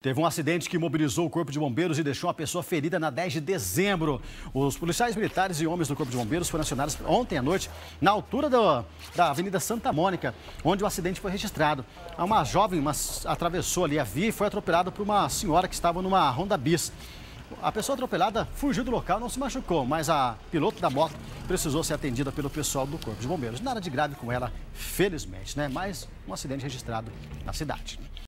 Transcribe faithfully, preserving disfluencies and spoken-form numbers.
Teve um acidente que mobilizou o Corpo de Bombeiros e deixou uma pessoa ferida na dez de dezembro. Os policiais militares e homens do Corpo de Bombeiros foram acionados ontem à noite na altura do, da Avenida Santa Mônica, onde o acidente foi registrado. Uma jovem uma, atravessou ali a via e foi atropelada por uma senhora que estava numa Honda Bis. A pessoa atropelada fugiu do local, não se machucou, mas a piloto da moto precisou ser atendida pelo pessoal do Corpo de Bombeiros. Nada de grave com ela, felizmente, né? Mas um acidente registrado na cidade.